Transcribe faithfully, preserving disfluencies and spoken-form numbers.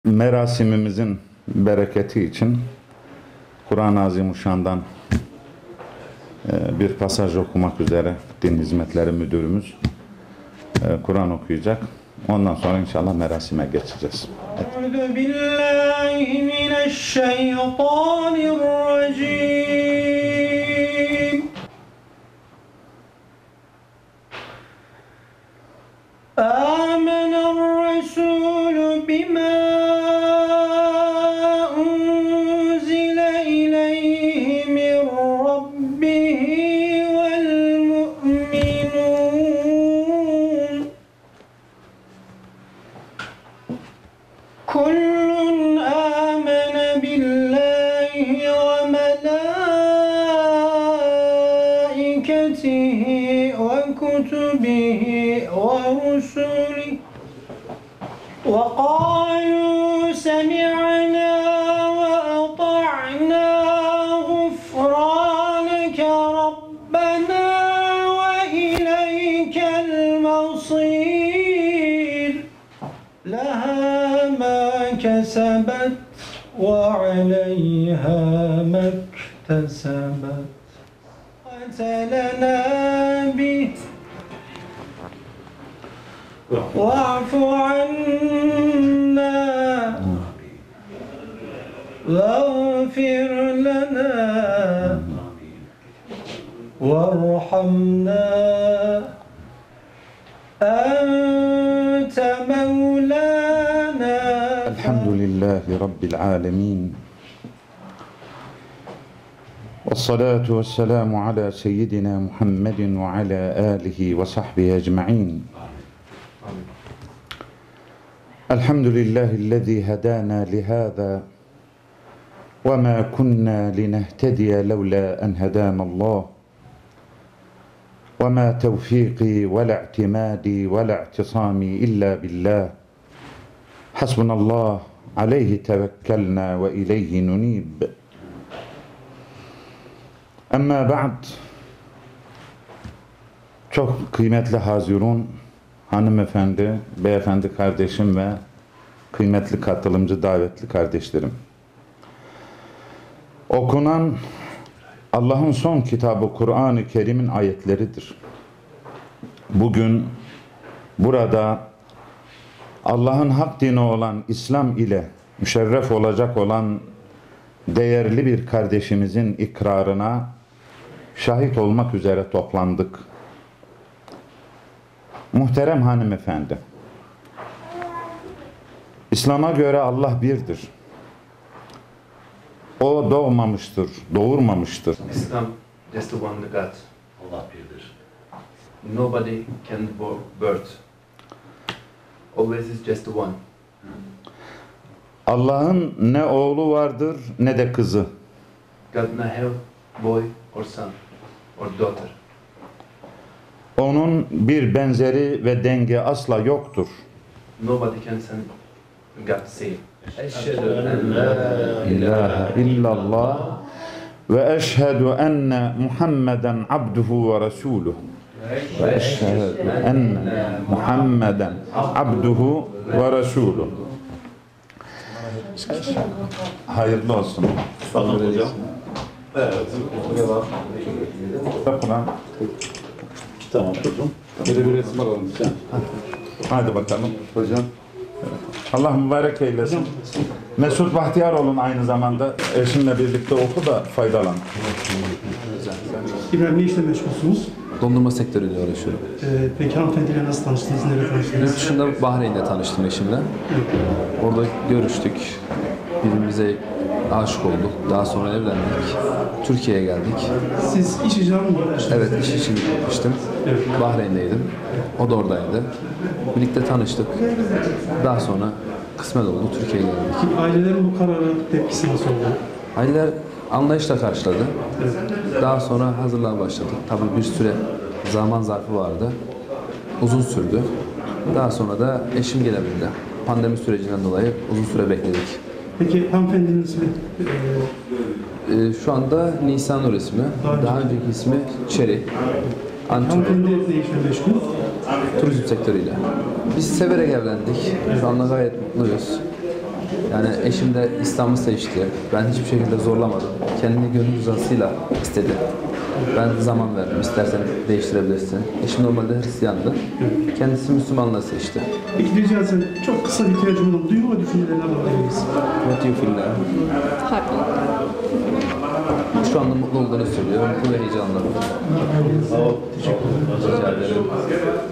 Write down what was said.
Merasimimizin bereketi için Kur'an-ı Azimuşşan'dan bir pasaj okumak üzere Din Hizmetleri Müdürümüz Kur'an okuyacak. Ondan sonra inşallah merasime geçeceğiz. Euzu billahi mineşşeytanirracim. Âmener-Resûlü bimâ unzile ileyhi min Rabbihi vel mu'minûn. Kullun âmene billahi ve melâiketihi ve kutubihi ve rusulihi ve kâlû semi'nâ ve ata'nâ gufrâneke rabbenâ ve ileykel masîr. Lehâ mâ kesebet ve aleyhâ mektesebet. Vetelenâ bih ve'fu annâ veğfir lenâ verhamnâ ente mevlânâ. Elhamdülillahi Rabbil âlemin. Vessalatu vesselamu ala seyyidina Muhammedin ve ala alihi ve sahbihi ecma'in. Elhamdülillahillezî hedâna lihâzâ ve mâ kunnâ linehtediye levlâ en hedânallâh ve mâ tevfîkî ve le'timâdî ve le'tisâmî illâ billah. Hasbunallah aleyhi tevekkelnâ ve ileyhi nunîb. Amma ba'd. Çok kıymetli hazirun, hanımefendi, beyefendi kardeşim ve kıymetli katılımcı davetli kardeşlerim. Okunan Allah'ın son kitabı Kur'an-ı Kerim'in ayetleridir. Bugün burada Allah'ın hak dini olan İslam ile müşerref olacak olan değerli bir kardeşimizin ikrarına şahit olmak üzere toplandık. Muhterem hanımefendi, İslam'a göre Allah birdir. O doğmamıştır, doğurmamıştır. Islam just the one God. Allah birdir. Nobody can birth. Always is just the one. Allah'ın ne oğlu vardır ne de kızı. God not have boy or son or daughter. Onun bir benzeri ve denge asla yoktur. Nobody can send God say. Eşhedü en la İlahe illallah ve eşhedü enne Muhammeden abduhu ve resuluh. Ve eşhedü enne Muhammeden abduhu ve resuluh. Hayırlı olsun. Tamam hocam. Evet. Yapılan. Tamam hocam. Böyle bir resim alalım sen. Hadi bakalım. Hocam. Allah mübarek eylesin. Mesut Bahtiyaroğlu'nun aynı zamanda eşimle birlikte oku da faydalan. İbrahim, ne işle meşgulsünüz? Dondurma sektörüyle uğraşıyorum. Ee, peki hanımefendiyle nasıl tanıştınız, nerede Yurt tanıştınız? dışında Bahreyn'de tanıştım eşimle. Orada görüştük. Birbirimize aşık olduk. Daha sonra evlendik. Türkiye'ye geldik. Siz iş icabı mı yapmıştınız? Evet, iş için gitmiştim. Evet. Bahreyn'deydim. O da oradaydı. Birlikte tanıştık. Daha sonra kısmet oldu. Türkiye'ye geldik. Peki ailelerin bu karara tepkisi nasıl oldu? Aileler anlayışla karşıladı. Evet. Daha sonra hazırlığa başladık. Tabii bir süre zaman zarfı vardı. Uzun sürdü. Daha sonra da eşim gelebildi. Pandemi sürecinden dolayı uzun süre bekledik. Peki hanımefendinin ismi? Ee, Ee, şu anda Nisanur ismi. Daha Daha önceki ismi Çeri. Antep hanımefendi ne işle meşgul? turizm sektörüyle. Biz severek evlendik. Şu anda gayet mutluyuz. Yani eşim de İslam'ı seçti. Ben hiçbir şekilde zorlamadım. Kendi gönül rızasıyla istedi. Ben zaman verdim. İstersen değiştirebilirsin. Eşim normalde Hristiyandı. Kendisi Müslümanlığı seçti. Peki rica etsem çok kısa bir tercüme olur. Duygu ve düşüncelerini alabilir miyiz? What do you feel now? Happy. Şu anda mutlu olduğunu söylüyor. Mutlu ve heyecanlı. Sağ ol. Teşekkür ederim. Rica ederim.